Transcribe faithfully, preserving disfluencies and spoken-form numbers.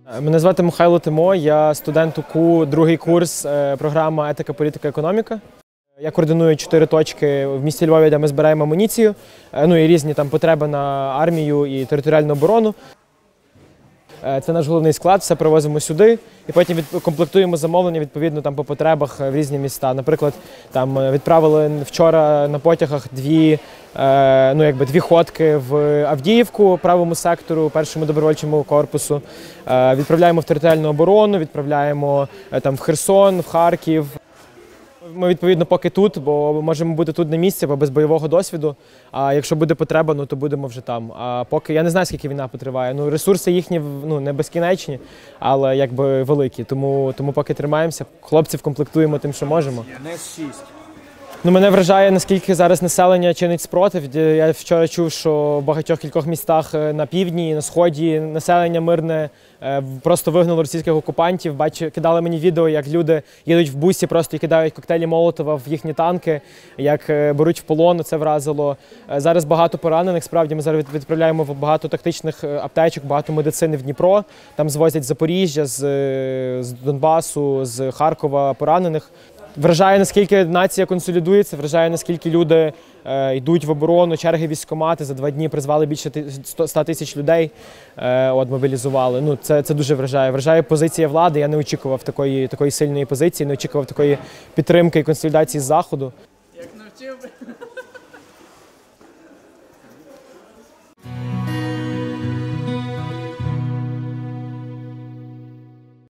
Мене звати Мykhailo, я студент УКУ, другий курс, програма «Етика, політика, економіка». Я координую чотири точки в місті Львові, де ми збираємо амуніцію, ну і різні там потреби на армію і територіальну оборону. Це наш головний склад, все привозимо сюди і потім комплектуємо замовлення відповідно там по потребах в різні міста. Наприклад, там відправили вчора на потягах дві, ну якби дві ходки в Авдіївку, правому сектору, першому добровольчому корпусу. Відправляємо в територіальну оборону, відправляємо там в Херсон, в Харків. Ми, відповідно, поки тут, бо можемо бути тут на місці, бо без бойового досвіду. А якщо буде потреба, ну, то будемо вже там. А поки я не знаю, скільки війна потриває. Ну, ресурси їхні, ну, не безкінечні, але якби великі. Тому, тому поки тримаємося, хлопців комплектуємо тим, що можемо. Ну, мене вражає, наскільки зараз населення чинить спротив. Я вчора чув, що в багатьох кількох містах на півдні, на сході населення мирне просто вигнало російських окупантів. Бачу, кидали мені відео, як люди їдуть в бусі просто і кидають коктейлі Молотова в їхні танки, як беруть в полон, це вразило. Зараз багато поранених, справді ми зараз відправляємо багато тактичних аптечок, багато медицини в Дніпро. Там звозять з Запоріжжя, з, з Донбасу, з Харкова поранених. Вражає, наскільки нація консолідується, вражає, наскільки люди е, йдуть в оборону, черги військкомати. За два дні призвали більше ста тисяч людей, е, от, мобілізували. Ну, це, це дуже вражає. Вражає позиція влади. Я не очікував такої, такої сильної позиції, не очікував такої підтримки і консолідації з Заходу. Як навчив би.